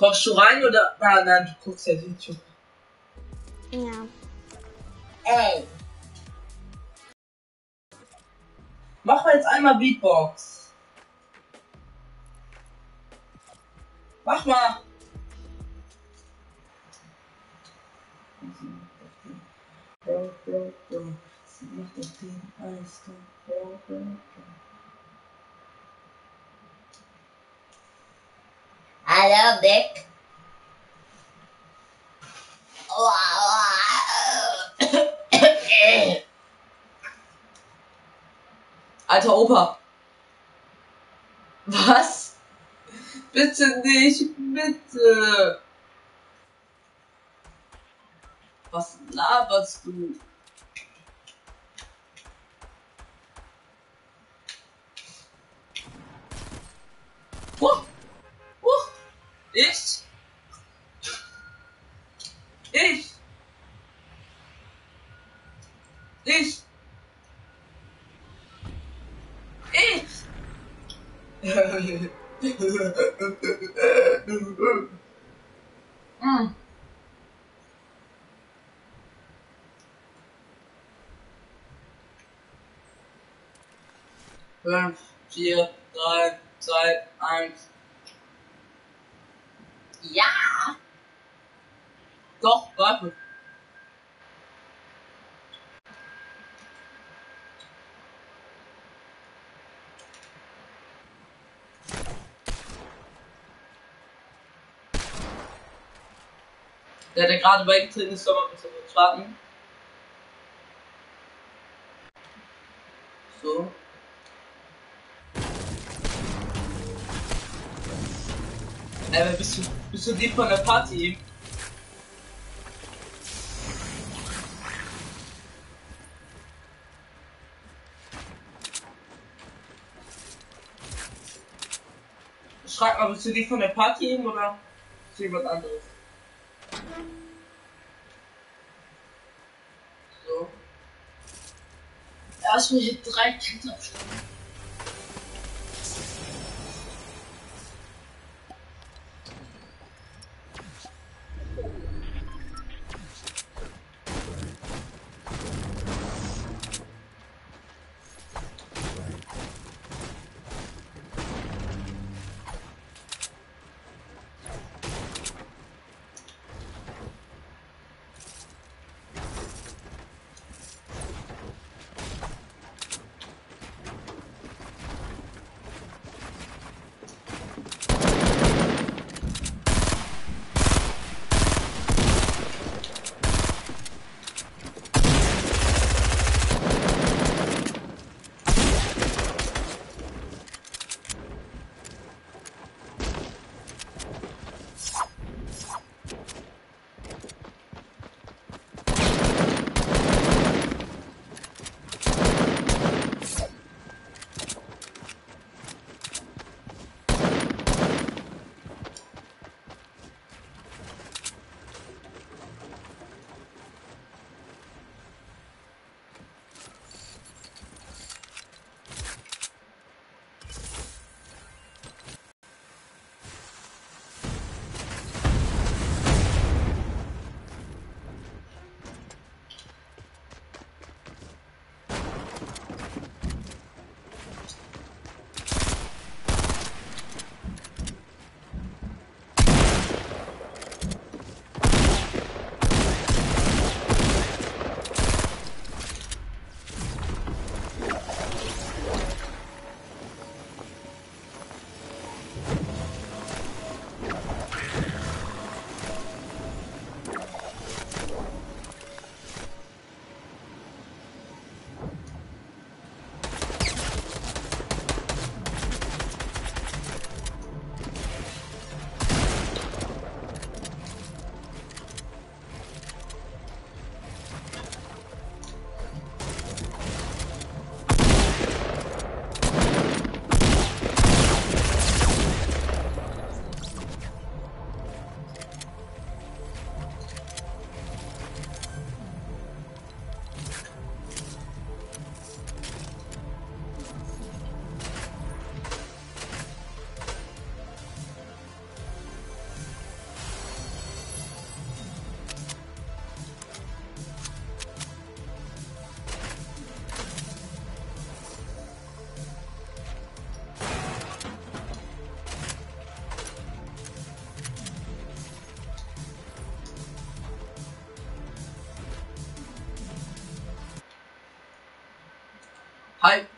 Kochst du rein oder? Ah, nein, du guckst ja YouTube. Ja. Ey. Mach mal jetzt einmal Beatbox. Mach mal. Hallo, Dick. Alter Opa. Was? Bitte nicht, bitte. Was laberst du? Ich? Ich? Ich? Ich? Mm. 5, 4, 3, 2, 1. Ja. Doch, warte. Der gerade beigetreten ist, soll man bitte kurz warten. So. Wer bist du die von der Party? Schreib mal, bist du die von der Party eben oder ist jemand anderes? So. Erstmal hier 3 Kinder aufstellen. Hi.